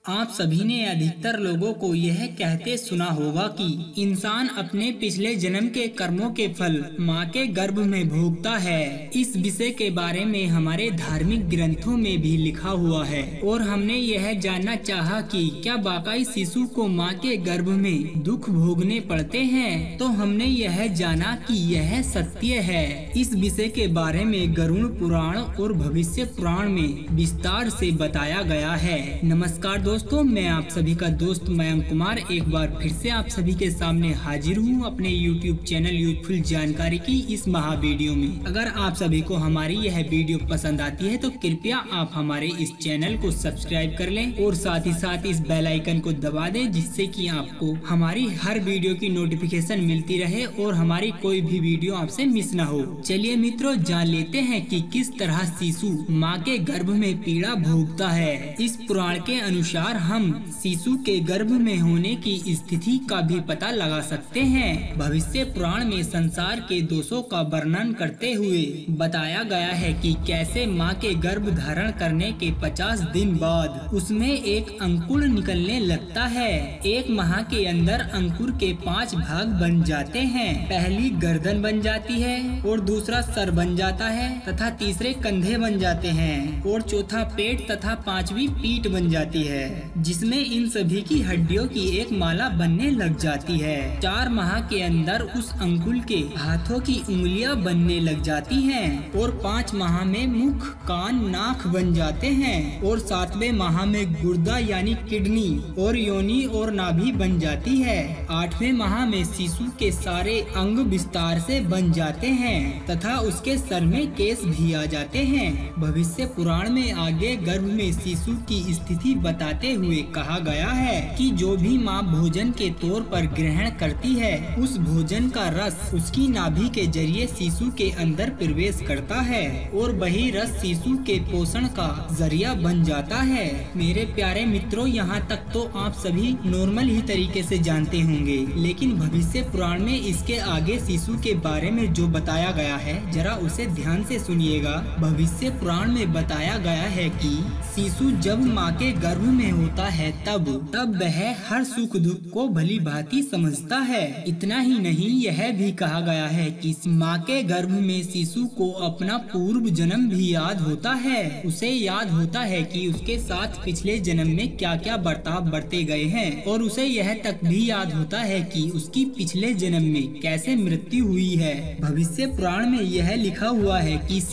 आप सभी ने अधिकतर लोगों को यह कहते सुना होगा कि इंसान अपने पिछले जन्म के कर्मों के फल माँ के गर्भ में भोगता है। इस विषय के बारे में हमारे धार्मिक ग्रंथों में भी लिखा हुआ है और हमने यह जानना चाहा कि क्या वाकई शिशु को माँ के गर्भ में दुख भोगने पड़ते हैं। तो हमने यह जाना कि यह सत्य है। इस विषय के बारे में गरुड़ पुराण और भविष्य पुराण में विस्तार से बताया गया है। नमस्कार दोस्तों, मैं आप सभी का दोस्त मयंक कुमार एक बार फिर से आप सभी के सामने हाजिर हूँ अपने YouTube चैनल यूजफुल जानकारी की इस महा वीडियो में। अगर आप सभी को हमारी यह वीडियो पसंद आती है तो कृपया आप हमारे इस चैनल को सब्सक्राइब कर लें और साथ ही साथ इस बेल आइकन को दबा दें, जिससे कि आपको हमारी हर वीडियो की नोटिफिकेशन मिलती रहे और हमारी कोई भी वीडियो आपसे मिस न हो। चलिए मित्रों, जान लेते हैं कि किस तरह शिशु माँ के गर्भ में पीड़ा भोगता है। इस पुराण के अनुसार हम शिशु के गर्भ में होने की स्थिति का भी पता लगा सकते हैं। भविष्य पुराण में संसार के दोषों का वर्णन करते हुए बताया गया है कि कैसे माँ के गर्भ धारण करने के 50 दिन बाद उसमें एक अंकुर निकलने लगता है। एक माह के अंदर अंकुर के 5 भाग बन जाते हैं। पहली गर्दन बन जाती है और दूसरा सर बन जाता है तथा तीसरे कंधे बन जाते हैं और चौथा पेट तथा 5वीं पीठ बन जाती है, जिसमें इन सभी की हड्डियों की एक माला बनने लग जाती है। 4 माह के अंदर उस अंकुर के हाथों की उंगलियां बनने लग जाती हैं और 5 माह में मुख, कान, नाक बन जाते हैं और 7वें माह में गुर्दा यानी किडनी और योनि और नाभि बन जाती है। 8वें माह में शिशु के सारे अंग विस्तार से बन जाते हैं तथा उसके सर में केस भी आ जाते हैं। भविष्य पुराण में आगे गर्भ में शिशु की स्थिति बताते हुए कहा गया है कि जो भी माँ भोजन के तौर पर ग्रहण करती है, उस भोजन का रस उसकी नाभि के जरिए शिशु के अंदर प्रवेश करता है और वही रस शिशु के पोषण का जरिया बन जाता है। मेरे प्यारे मित्रों, यहाँ तक तो आप सभी नॉर्मल ही तरीके से जानते होंगे, लेकिन भविष्य पुराण में इसके आगे शिशु के बारे में जो बताया गया है, जरा उसे ध्यान से सुनिएगा। भविष्य पुराण में बताया गया है कि शिशु जब माँ के गर्भ में होता है तब वह हर सुख दुख को भली भांति समझता है। इतना ही नहीं, यह भी कहा गया है कि माँ के गर्भ में शिशु को अपना पूर्व जन्म भी याद होता है। उसे याद होता है कि उसके साथ पिछले जन्म में क्या क्या बर्ताव बरते गए हैं और उसे यह तक भी याद होता है कि उसकी पिछले जन्म में कैसे मृत्यु हुई है। भविष्य पुराण में यह लिखा हुआ है कि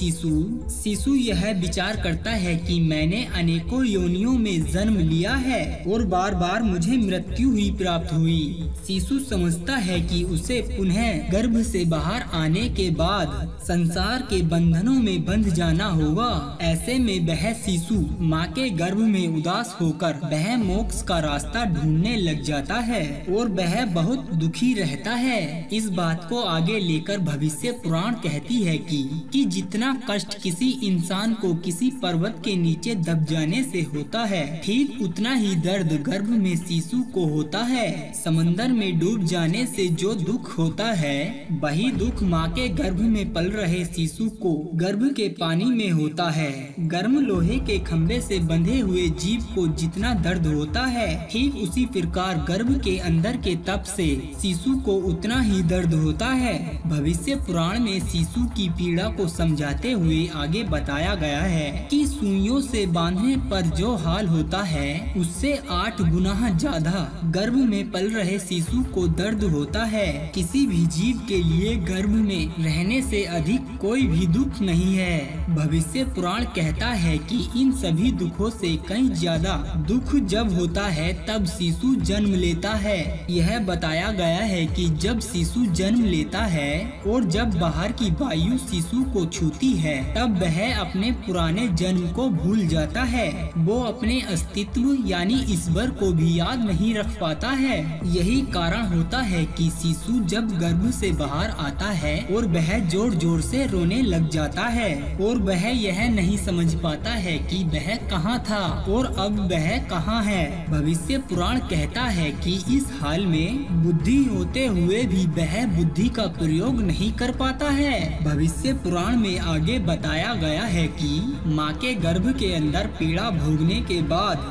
शिशु यह विचार करता है कि मैंने अनेकों योनियों में जन्म लिया है और बार बार मुझे मृत्यु ही प्राप्त हुई। शिशु समझता है कि उसे पुनः गर्भ से बाहर आने के बाद संसार के बंधनों में बंध जाना होगा। ऐसे में वह शिशु माँ के गर्भ में उदास होकर वह मोक्ष का रास्ता ढूंढने लग जाता है और वह बहुत दुखी रहता है। इस बात को आगे लेकर भविष्य पुराण कहती है कि जितना कष्ट किसी इंसान को किसी पर्वत के नीचे दब जाने से होता है, ठीक उतना ही दर्द गर्भ में शिशु को होता है। समंदर में डूब जाने से जो दुख होता है, वही दुख माँ के गर्भ में पल रहे शिशु को गर्भ के पानी में होता है। गर्म लोहे के खंभे से बंधे हुए जीव को जितना दर्द होता है, ठीक उसी प्रकार गर्भ के अंदर के तप से शिशु को उतना ही दर्द होता है। भविष्य पुराण में शिशु की पीड़ा को समझाते हुए आगे बताया गया है कि सुइयों से बांधने पर जो हाल होता है, उससे 8 गुना ज्यादा गर्भ में पल रहे शिशु को दर्द होता है। किसी भी जीव के लिए गर्भ में रहने से अधिक कोई भी दुख नहीं है। भविष्य पुराण कहता है कि इन सभी दुखों से कहीं ज्यादा दुख जब होता है तब शिशु जन्म लेता है। यह बताया गया है कि जब शिशु जन्म लेता है और जब बाहर की वायु शिशु को छूती है, तब वह अपने पुराने जन्म को भूल जाता है। वो अपने अस्तित्व यानी ईश्वर को भी याद नहीं रख पाता है। यही कारण होता है कि शिशु जब गर्भ से बाहर आता है और वह जोर जोर से रोने लग जाता है और वह यह नहीं समझ पाता है कि वह कहाँ था और अब वह कहाँ है। भविष्य पुराण कहता है कि इस हाल में बुद्धि होते हुए भी वह बुद्धि का प्रयोग नहीं कर पाता है। भविष्य पुराण में आगे बताया गया है कि माँ के गर्भ के अंदर पीड़ा भोगने के बाद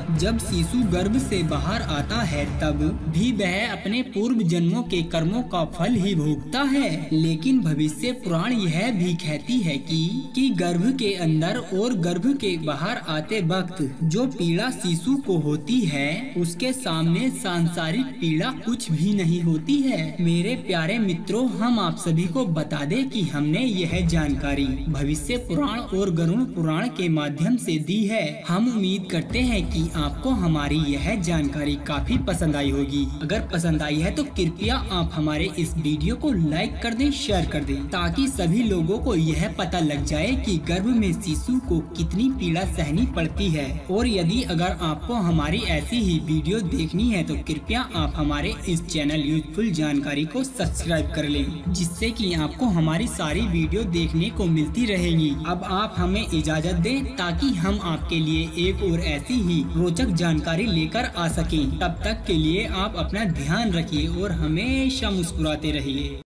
जब शिशु गर्भ से बाहर आता है तब भी वह अपने पूर्व जन्मों के कर्मों का फल ही भोगता है। लेकिन भविष्य पुराण यह भी कहती है कि गर्भ के अंदर और गर्भ के बाहर आते वक्त जो पीड़ा शिशु को होती है उसके सामने सांसारिक पीड़ा कुछ भी नहीं होती है। मेरे प्यारे मित्रों, हम आप सभी को बता दें कि हमने यह जानकारी भविष्य पुराण और गरुड़ पुराण के माध्यम से दी है। हम उम्मीद करते हैं कि आपको हमारी यह जानकारी काफी पसंद आई होगी। अगर पसंद आई है तो कृपया आप हमारे इस वीडियो को लाइक कर दें, शेयर कर दें, ताकि सभी लोगों को यह पता लग जाए कि गर्भ में शिशु को कितनी पीड़ा सहनी पड़ती है। और यदि अगर आपको हमारी ऐसी ही वीडियो देखनी है तो कृपया आप हमारे इस चैनल यूजफुल जानकारी को सब्सक्राइब कर लें, जिससे कि आपको हमारी सारी वीडियो देखने को मिलती रहेंगी। अब आप हमें इजाजत दें ताकि हम आपके लिए एक और ऐसी ही रोचक जानकारी लेकर आ सकें। तब तक के लिए आप अपना ध्यान रखिए और हमेशा मुस्कुराते रहिए।